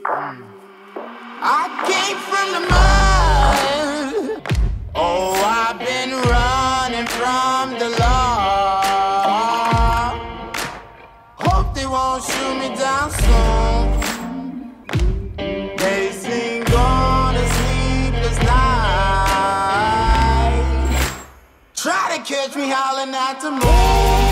I came from the mud. Oh, I've been running from the law. Hope they won't shoot me down soon. They sing on a sleepless night. Try to catch me howling at the moon.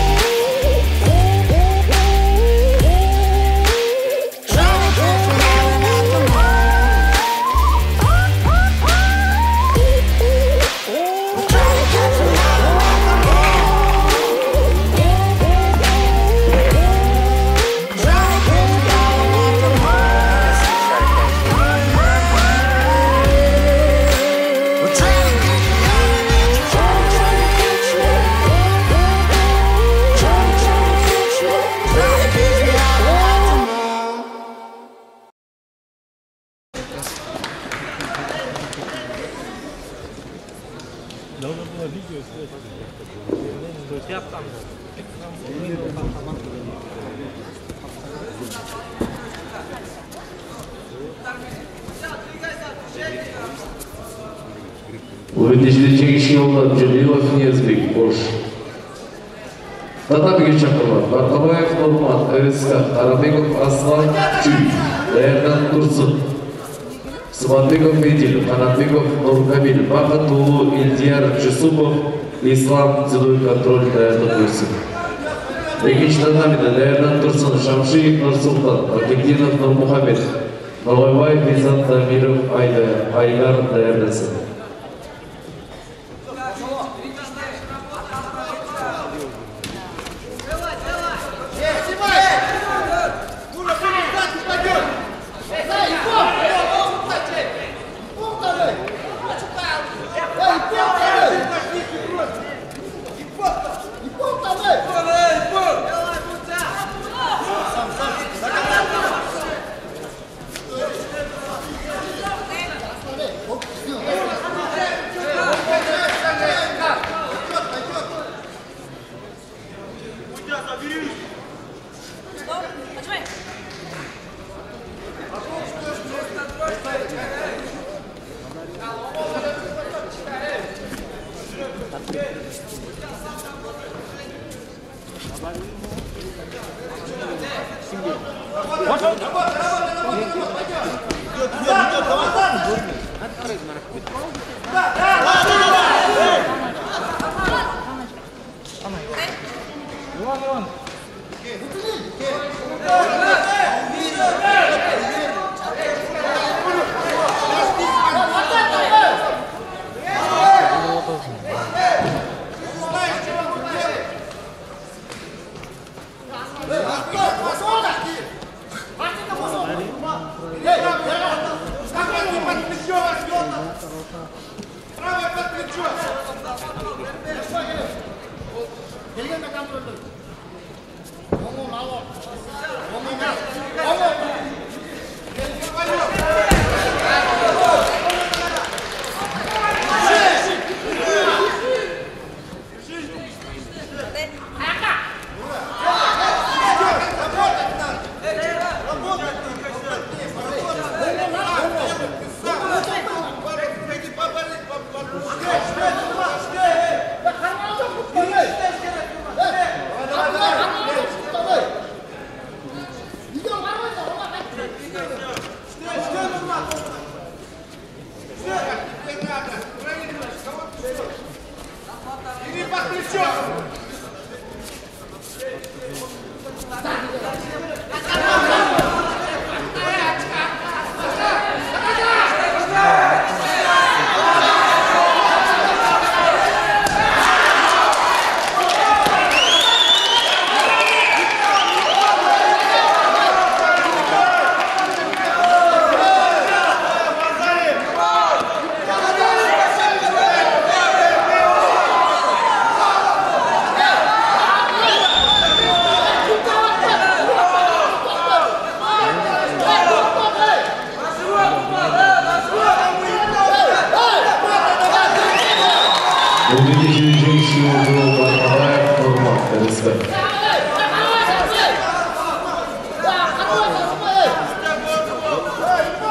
Öğreticileri çekişi yolladı. Cemilov Niyazbek, boş. Tatamiga chaqirma. Barqaboyev Nurmat, RSK, Qarabekov Aslan, Chuy, Lerdan Tursun, Ismatbekov Edil, Qanatbekov Nurkamil, Baqatulu Eldiyar Jusupov, Islam Ziloy kontrol tayyorlab qo'ysin. Ikkinchi tatamiga Lerdan Tursun, Shamshiyev Nursulton, Baketdinov Nurmuhammad, Nurg'oyboyev Bezat Tamirov Aylar tayyorlasin.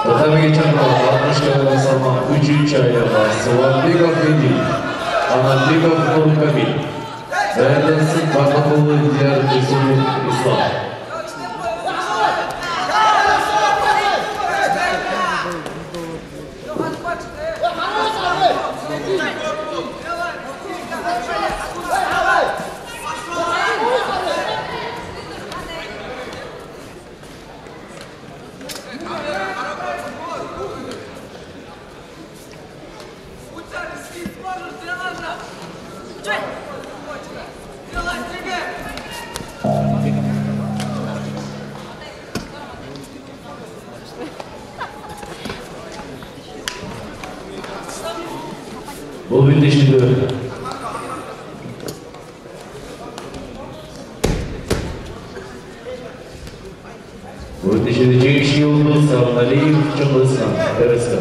Татамиге чакырылган 60 кг салмак 3-чү аяга Субанбеков Эдил, Анатбеков Нуркамил. Даярдансын Бакытулы Диар Жусупов Ислам. Бұл белдесуде жеңіші олды Сағыналиев Чыңғызхан РСК.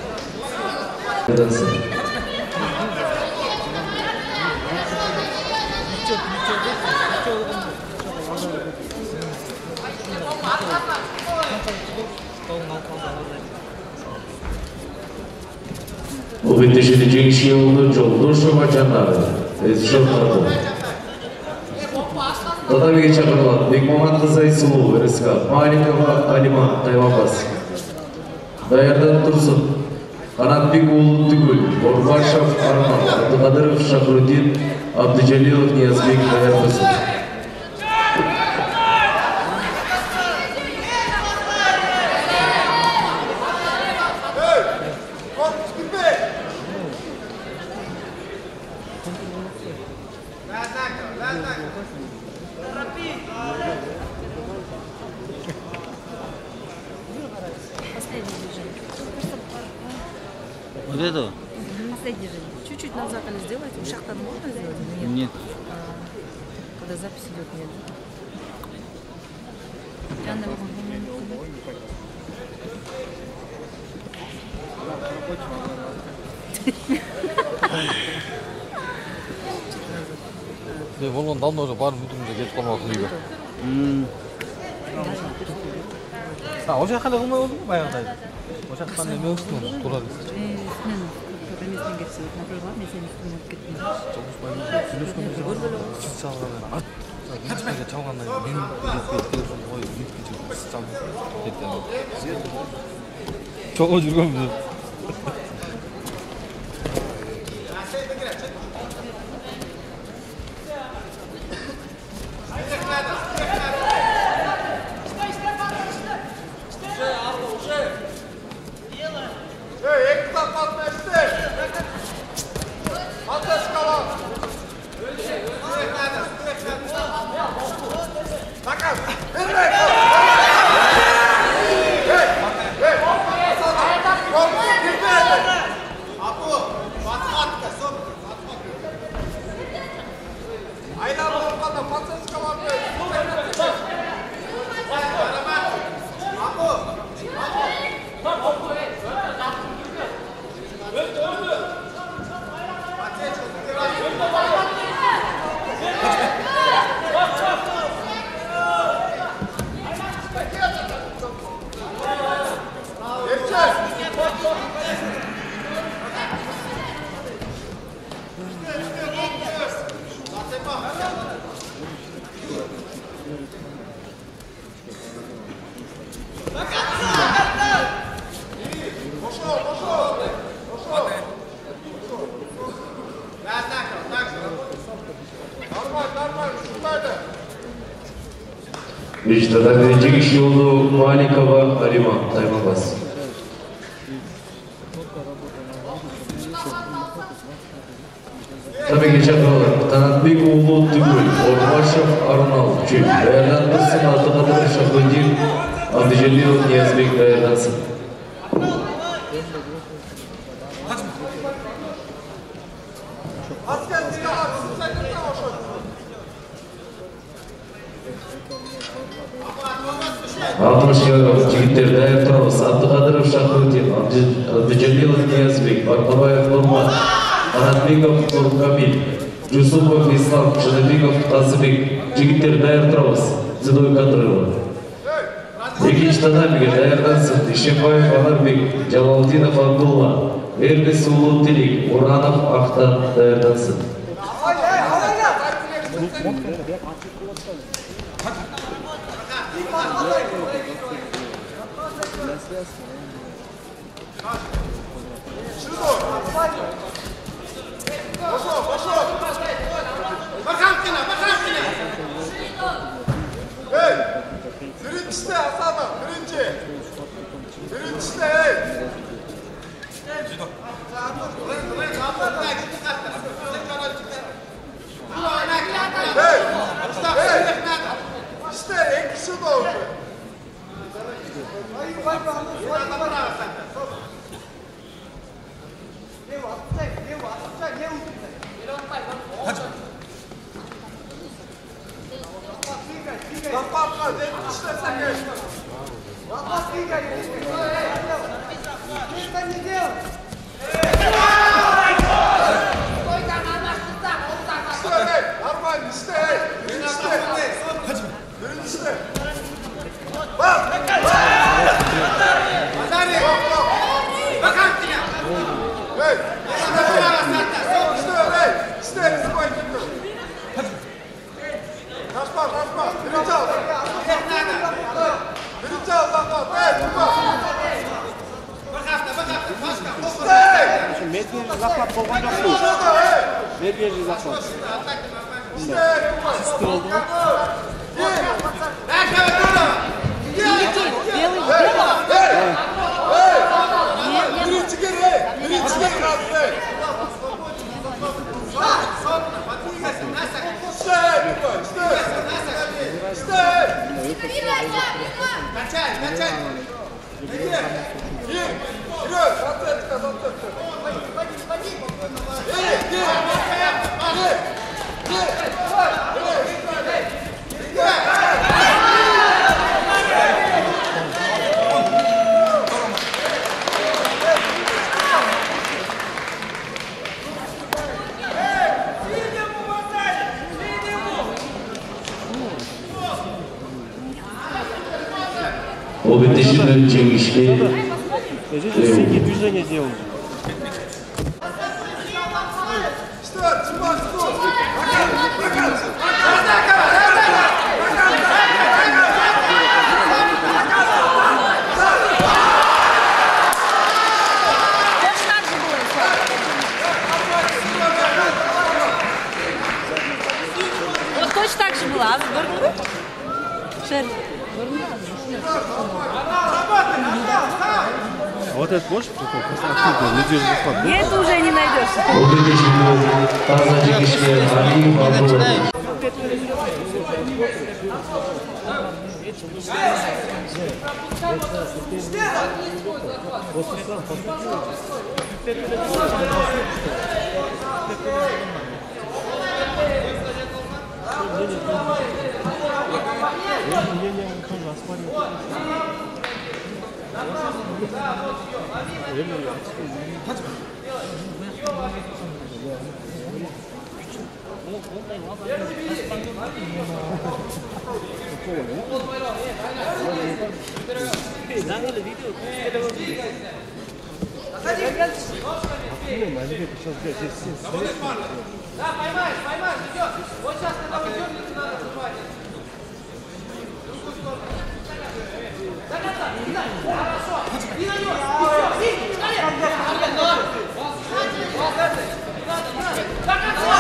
Бұл белдесуде жеңіші олды Жолдошова Жанары Эзжорнады. Татамиге чакырылган Бекмаматқызы Айсулу РСК, Маликова Алима Таймабас. Даярдан Турсун, Канатбек уулу Түгүл, Борбашев Арман, Абдыкадыров Шахрудин, Абдыжалилов Ниязбек даярдысын. Вот это? Последний же. Чуть-чуть назад они сделать. У шахта можно сделать? Нет. Когда запись идет, нет. Волон давно уже бар бүтүнү кетип калмак үйгө. Ошо кандай кылмай болдуңбу баягыдай? Ошо кандай эме үстүнөн туура эле. Чого жүргөнбүз? Мечтада жеңіс жолы Маликова Алима Таймабас. Табиги чакырылган Канатбек уулу Түгүл, Борбашев Арнал Чүл, даярдандырсын Абдыкадыров Шахрудин, Абдыжалилов Ниязбек даярдансын. Жигиттер даяр турабыз. Абдыкадыров Шахрудин, Абдыжалилов Ниязбек, Бактабаев Нурман, Анатбеков Нуркамил, Жусупов Ислам, Шыныбеков Тазыбек. Жигиттер даяр турабыз. Зидой Кадырова. Екінші татамиге даярдансын Ишембаев Анарбек, Жалалдинов Абдулла, Эрбес Улу Тилик, Уранов Ахтан даярдансын. Birincisi Hasan'ım, birincisi hey. İşte ekşi doldu. Обетеженный Ченгишки. Всякие движения делают. Вот точно так же было, а? Шерли. А вот этот можешь прикол? Откуда? Надежный захват. Нет, уже не найдешь. Обетеженный Таза Ченгишки. Алиев Абдулла. Да, поймаешь, идет. Вот сейчас когда уйдет, не надо отжимать. До конца, хорошо. И на него. До конца.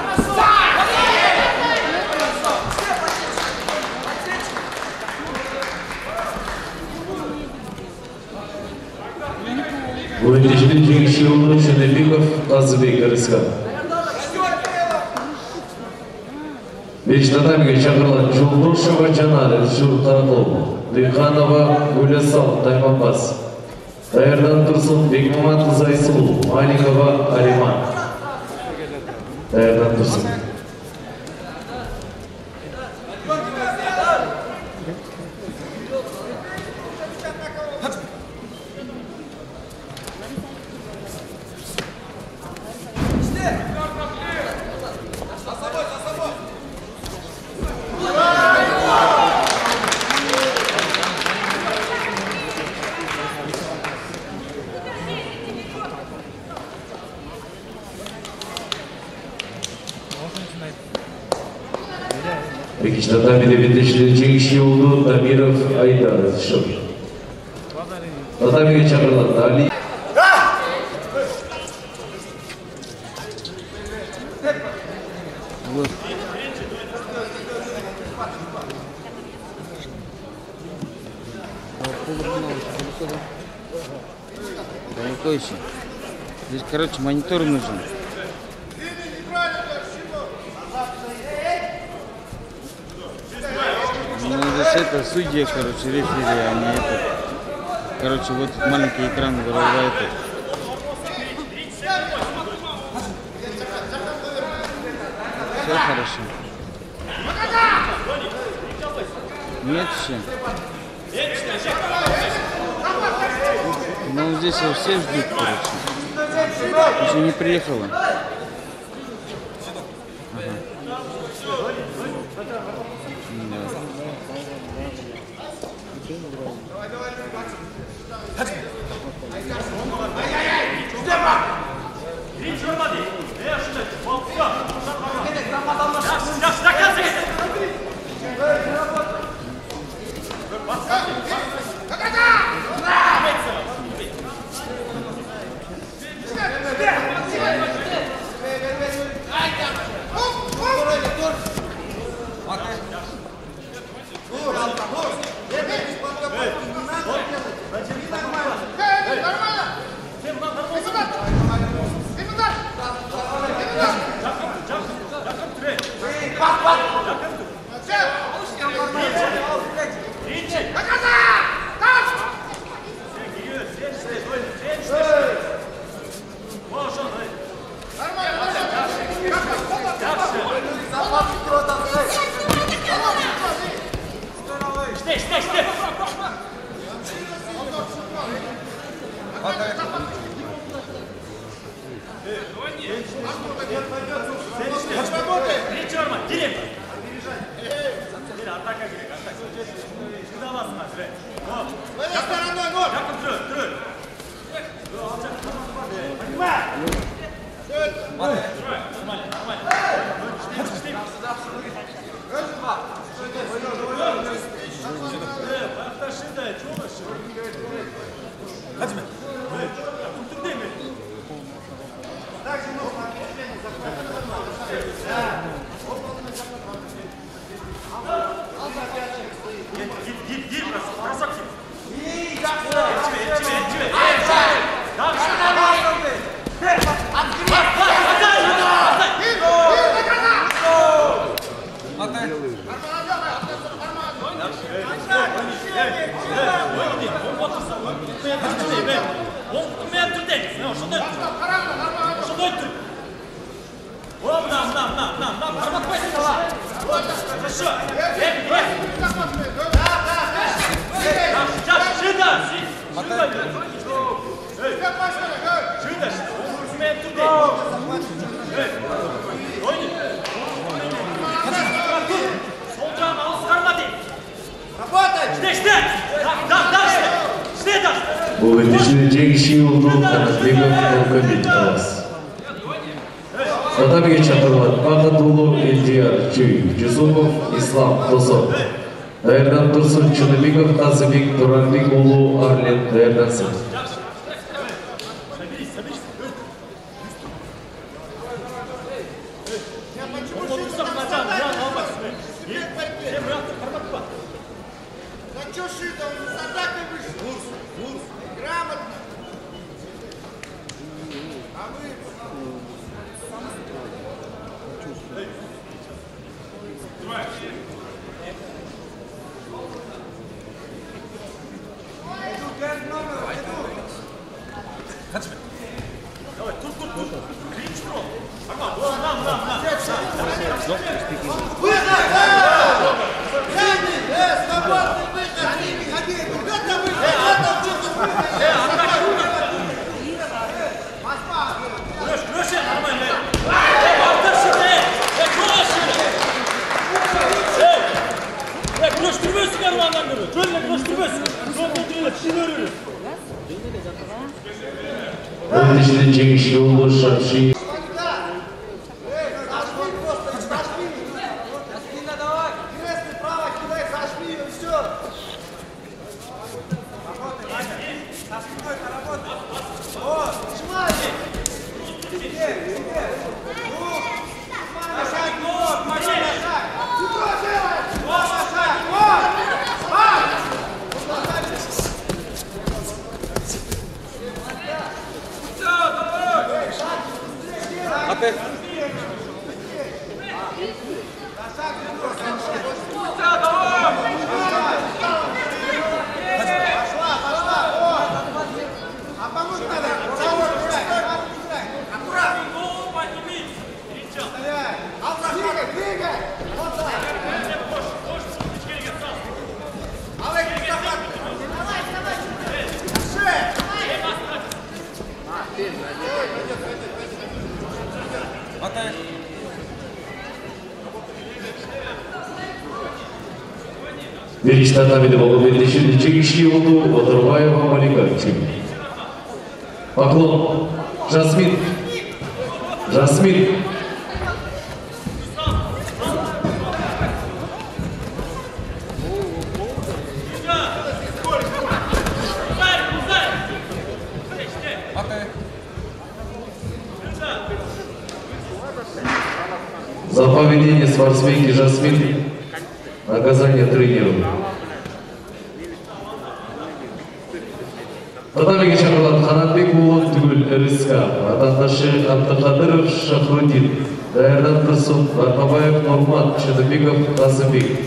Обетеженный Ченгишки Улу Ченебиков, Тазыбек Арыскан. Беш татамиге чакырылган Жолдошева Жанар Журтанова, Дыханова Гулясал Тайманбас. Даярдан Турсун Бекмамат Зайсул, Маликова Алиман. Даярдан Турсун. Екінші татамиде бетешілер жеңіші oldu Дамиров Айдар Шып. Татамиге шақырылады Али. Здесь, короче, монитор нужен. Ну, здесь это судья, короче, рефери, а не этот. Короче, вот этот маленький экран вырывает. Все хорошо. Нет еще. Ну, здесь все ждут, короче. Еще не приехала. Ага. Бұл ендешілер жеңіші oldu Канатбеков Толкабин Талас. Татамиге шақырылады Бақытұлы Элдияр Чүй, Жүсупов Ислам Досов. Даярдан Тұрсын Чыныбеков Қасыбек Тұрарбек ұлы Арлен даярдансын. Ендешілер жеңіші oldu Шапши. Беріш татамиде болу бендешін чекішки олду Отарбаева Малика. Поклон. Жасмин. Жасмин. За поведение спортсменки Жасмин наказание тренеру. Татамиге шақырылған Қанатбек Улы түгіл РСК, атандашы Абдықадыров Шахрудин, Даярдан Тұрсын, Барқабаев Норман, Шыныбеков Қасымбек.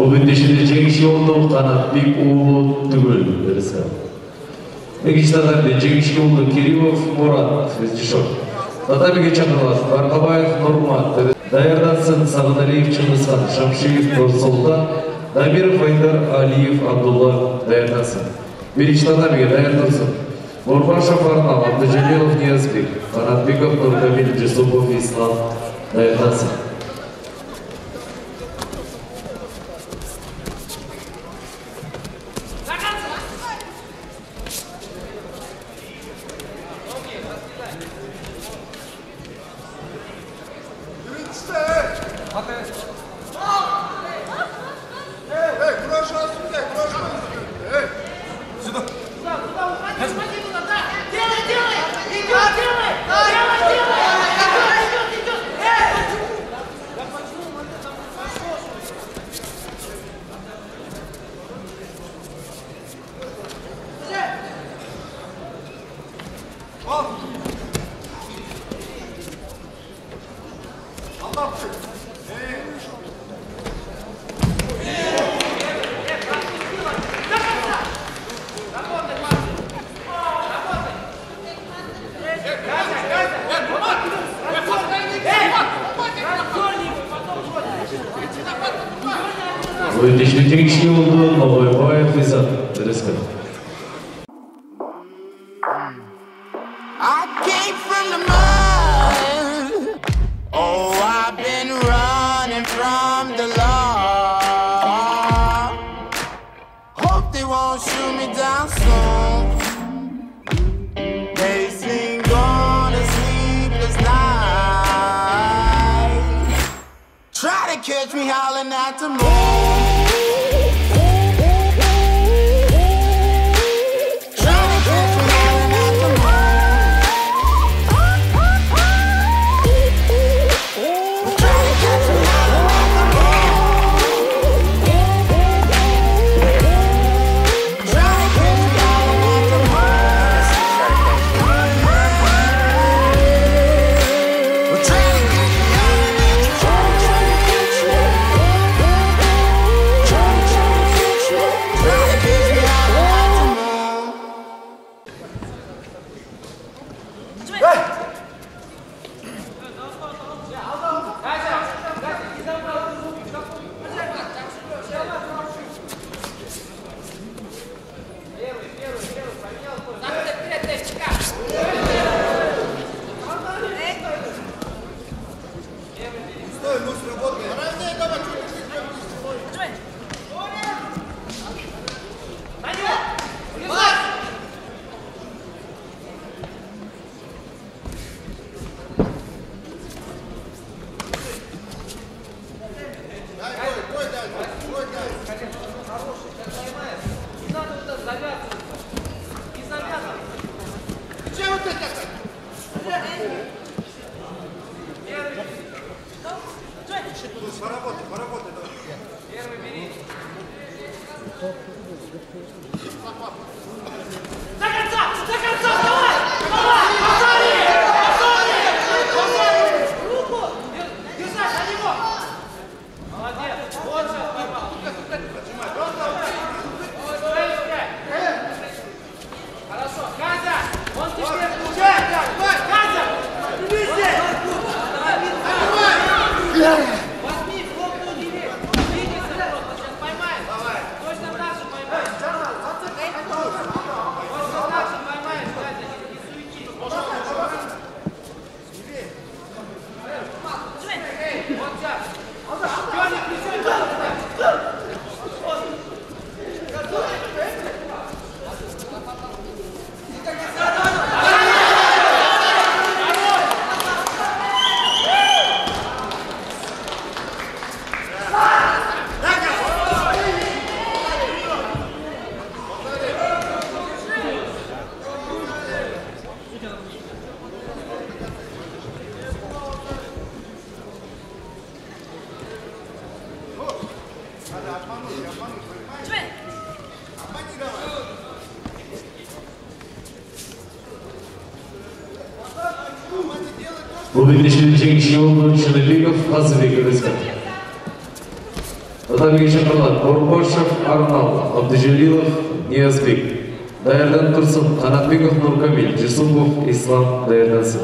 Bu bendişinde çekişi oldu Kanatbek oğlu Tügül derisi. Ekiştadan çekişi oldu Kerimov Murat Rejissör. Tatabege çakırlar Barkabayev Nurmat Dayardansın Sağdaliyev Çınısхан Şamşиев Нұрсұлтан Дамиров Айдар Алиев Абдулла Дayardansın. Birinci Tatabege Dayardansın. Нұрбашев Арнал Абдыжалилов Ниязбек Канатбеков Нұркамил Жесупов Ислам Dayardansın. Çekişi oldu Новоебаев Изат derisi. I came from the mud. Oh, I've been running from the law. Hope they won't shoot me down soon. They sing on a sleepless night. Try to catch me howling at the moon. Bu bendişinde çekişi oldu Çınıbekov Fazılbek derisi. Татамиге шақырылады Борбашев Арнал, Абдыжалилов Ниязбек. Даярдан тұрсын Қанатбеков Нуркамил, Жусупов Ислам даярдансын.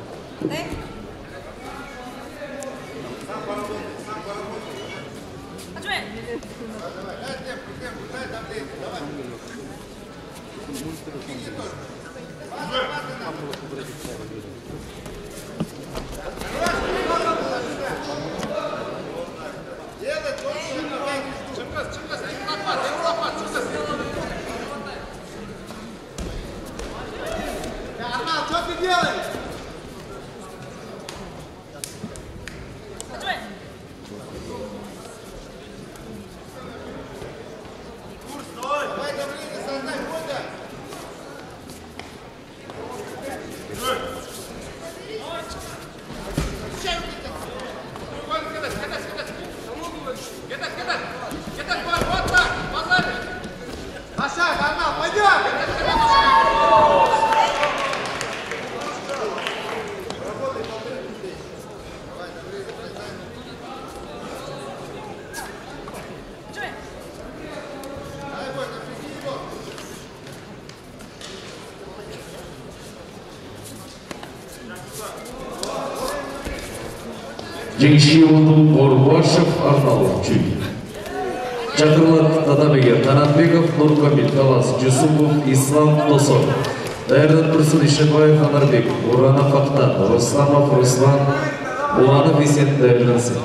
Жеңішке болды Борбашев Арнал чүй. Шақырылады Татамиге Қанатбеков Нуркамил, Талас Жусупов Ислам Тосов. Даярдан тұрсын Ишебаев Анарбек, Урана Фақтан, Русланов Руслан, Уланов Есен даярдансын.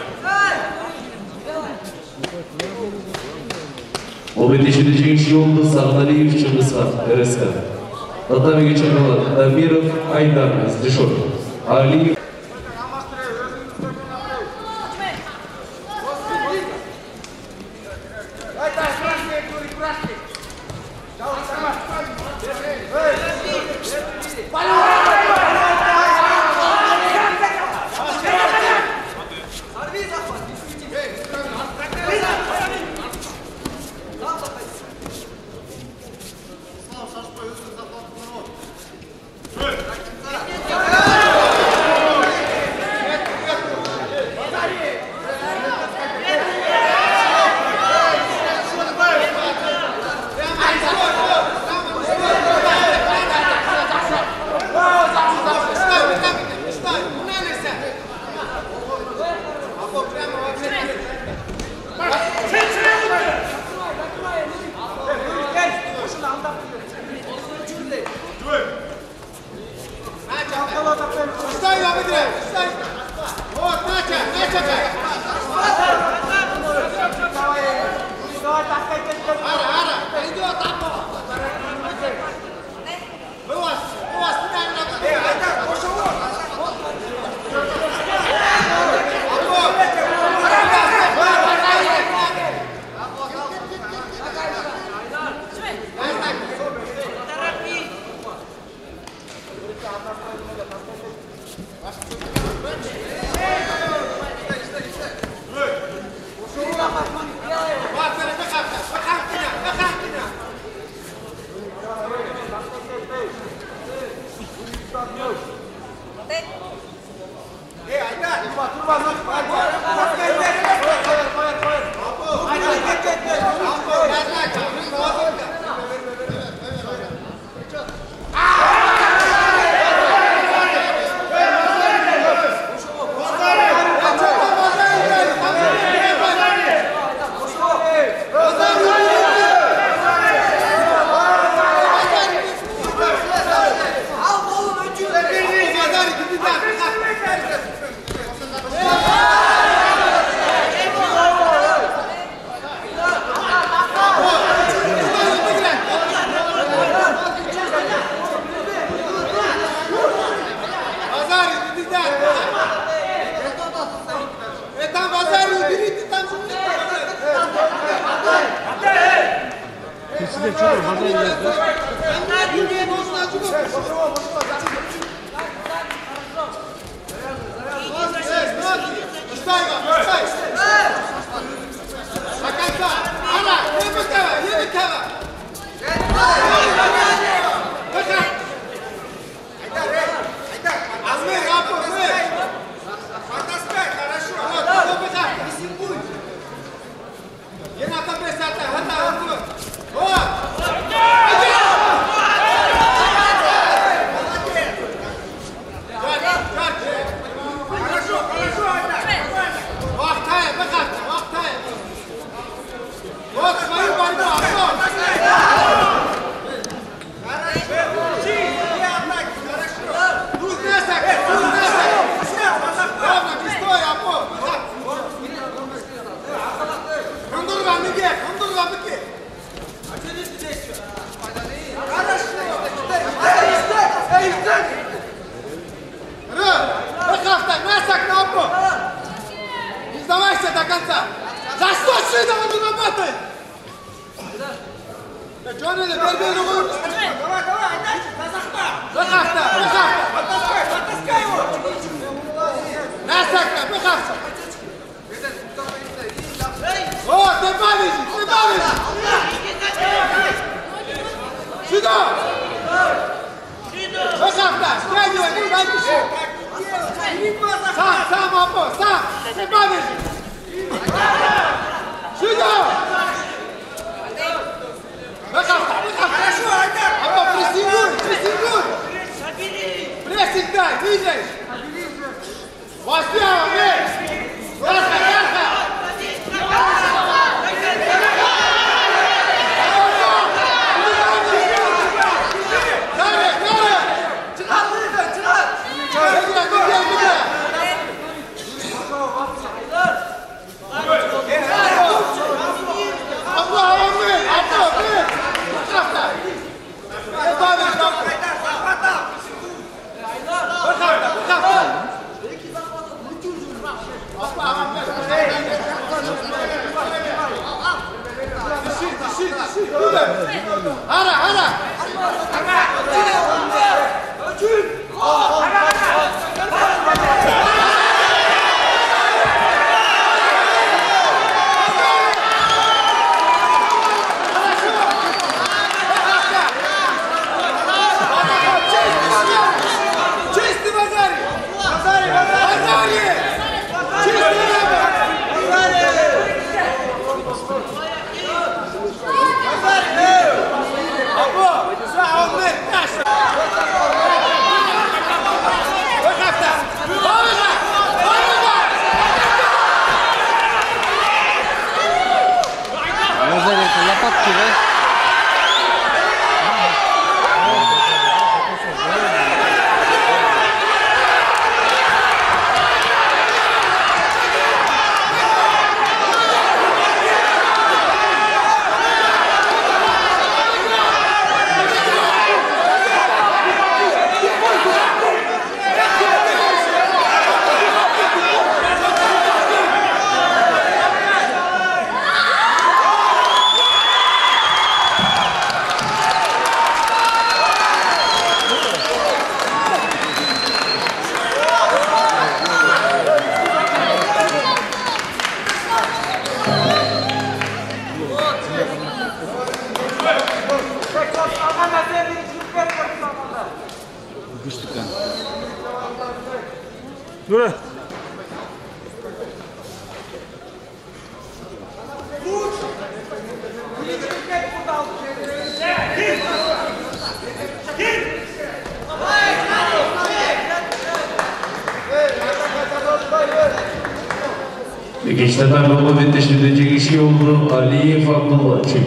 Ол бетешеді жеңішке болды Сағдалиев Шыңғысхан, РСК. Татамиге шақырылады Дамиров Айдар, Сдешов. Алиев Мясок на опу! Не сдавайся до конца! За что шина он работает? Да что надо? Бей другую! Давай, дальше! Выхавта! Подтаскай его! Мясок, выхавта! О, ты побежишь! Сюда! Выхавта! Стягивай, не побежишь! Сам, опу, сам! Ты побежишь! Сюда! Выхавта! Хорошо, Айдар! Опу, прессингуй! Прессинг дай, видишь? Восьмого, бей! Ярко! Ара! Чистый базарь! лопатки, да? Dur. Geçtiğinden beri bitiştirdeki kişi oldu Aliyev Abdullah Çek.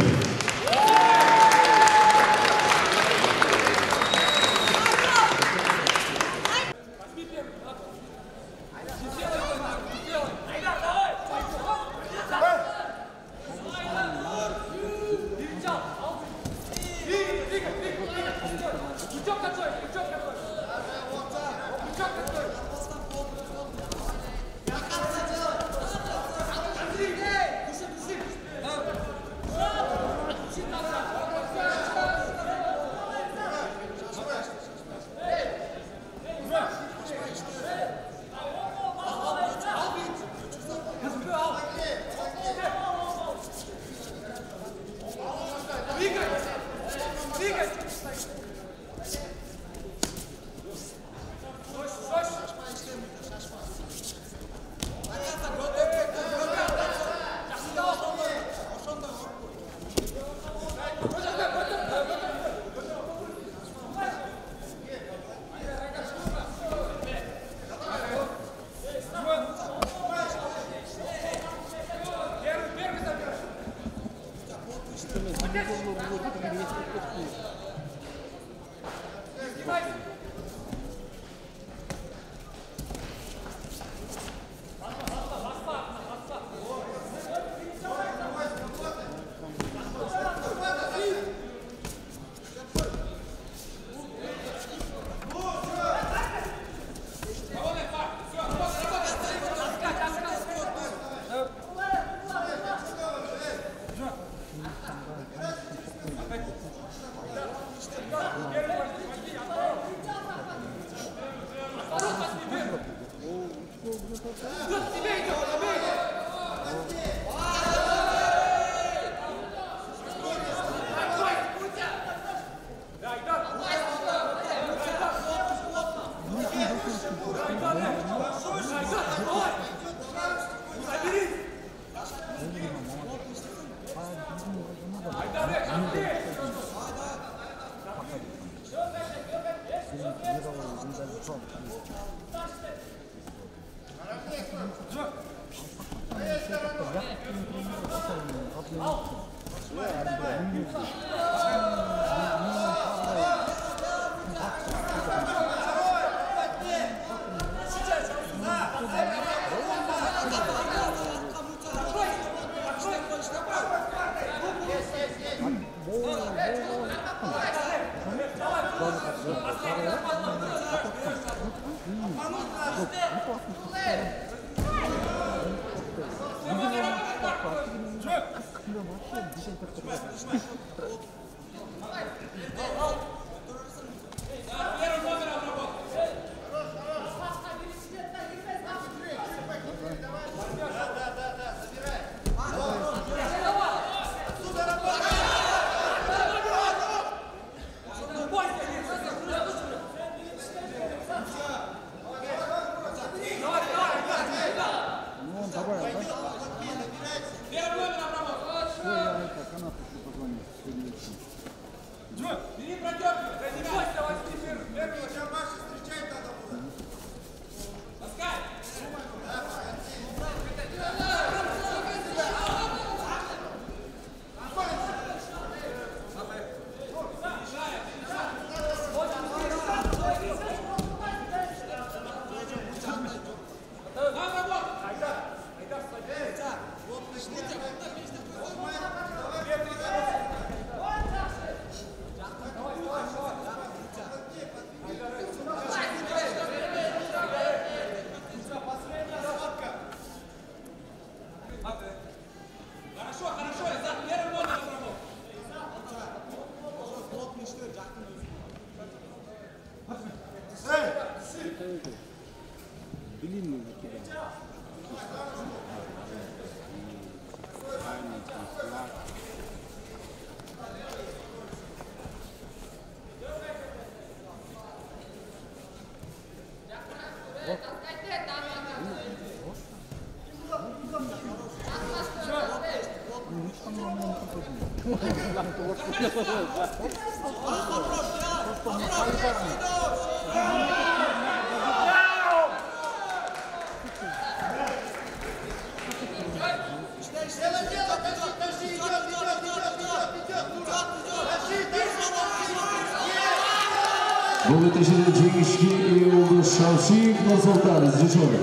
Бұл өтешеді жеңішке ие болды Шаушик Нұрсұлтан іздеші.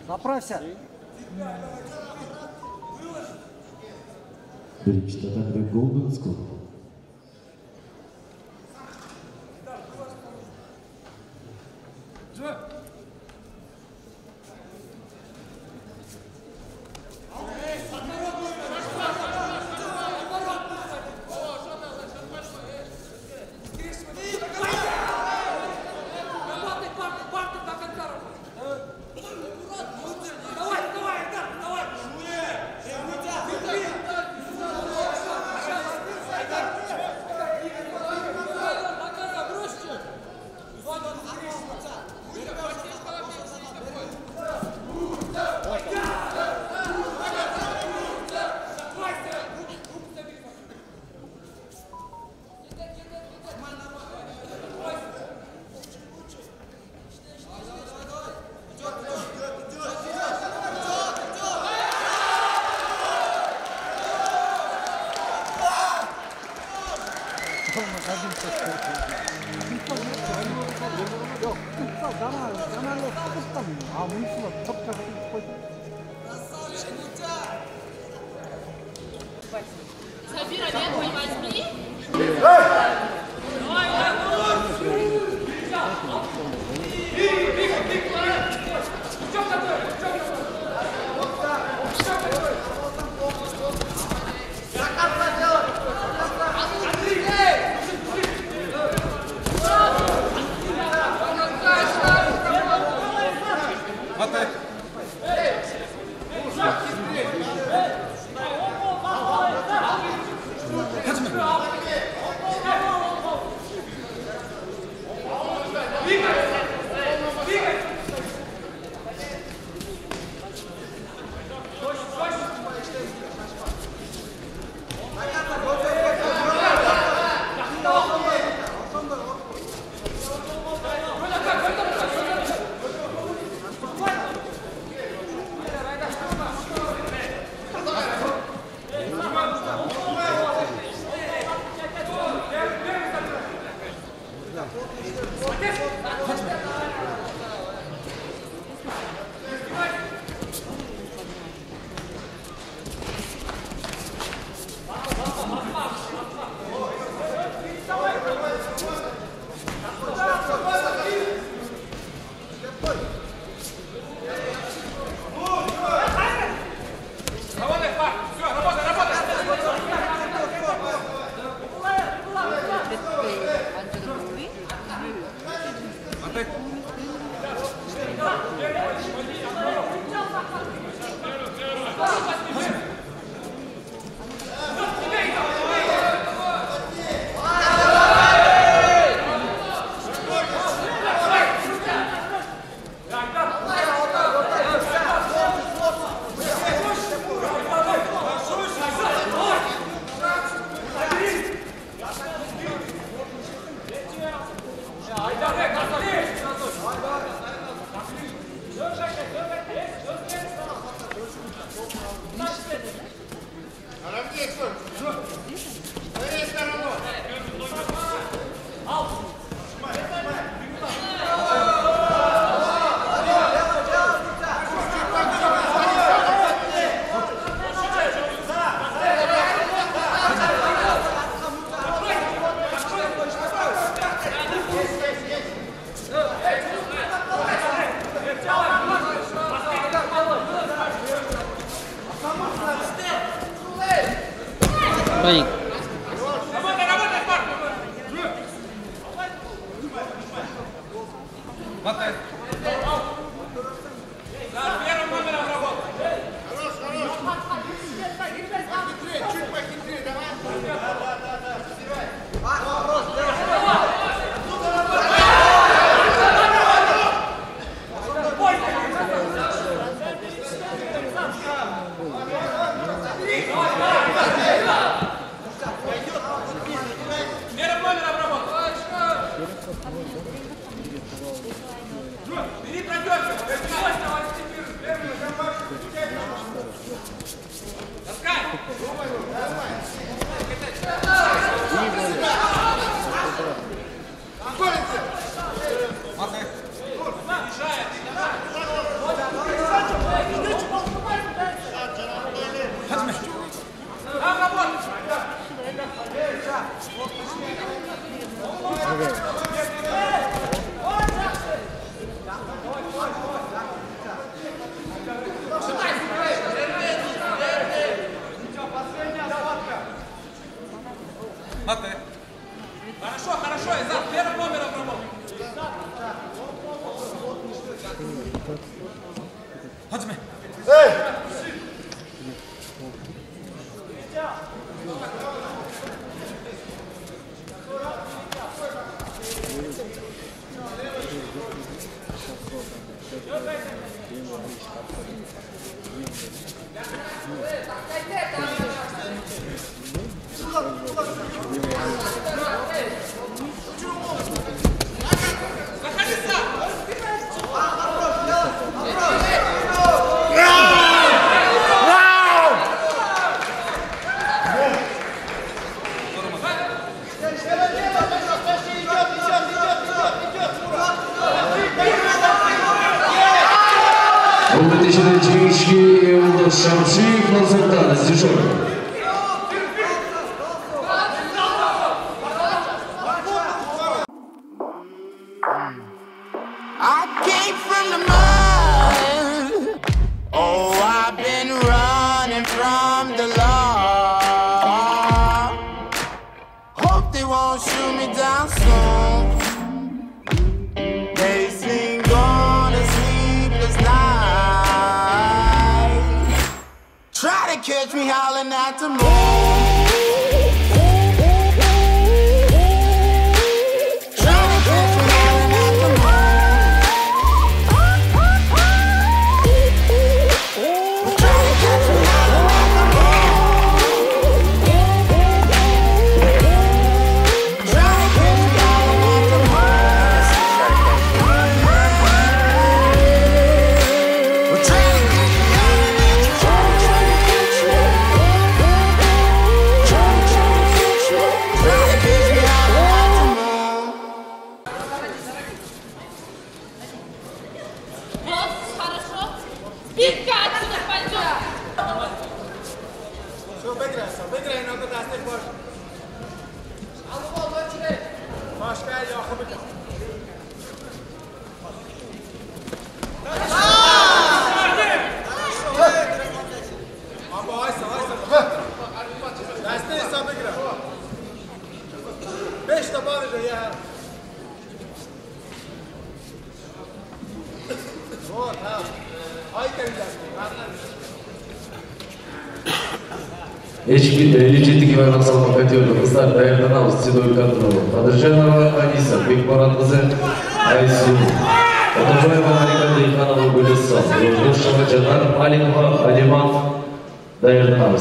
Заправься. Birinchi tatanda golden score. Хорошо, Изак, первым номером работай. Hadi be. Hey! В 2022 году Шамшиев Нурсултан из Дежура. I came from the mud. Oh, I've been running from the law. Hope they won't shoot me down soon. They sing on a sleepless night. Try to catch me howling at the moon. Обыграй, надо достать больше. Başka Yakup'u. Ama aysa. Desteği sabıgıra. 5 de bağırıyor ya. O tamam. Ay geleceğiz. Лечите килограмм салма котелок. Қыздар даярданамыз. Седой Картунова. Қадыржанова Аниса. Бекмаратқызы Айсу. Отарбаева Марика Дайханова Гүліссал. Жошова Жанар Алимова Алиман даярданамыз.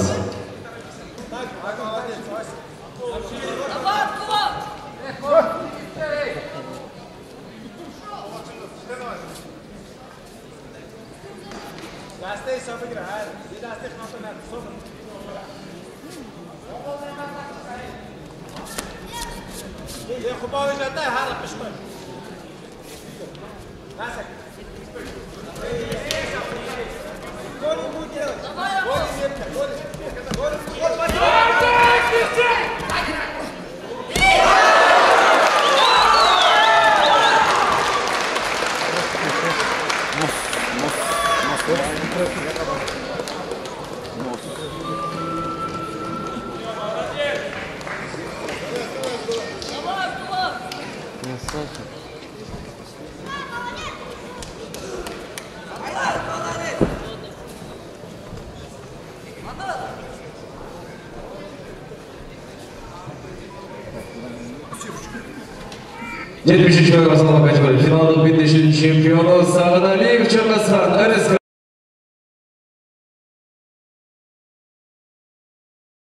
Desteği sabıgıra. Bir destek noktalar. Yakup'a önceden her akışma. Nasıl? Gol bu diyor. Gol yerine. Gol. Жетmişinci kılgasal kатегория. Finalda bitişin şampiyonu Sağın Aliyev Çırgızхан.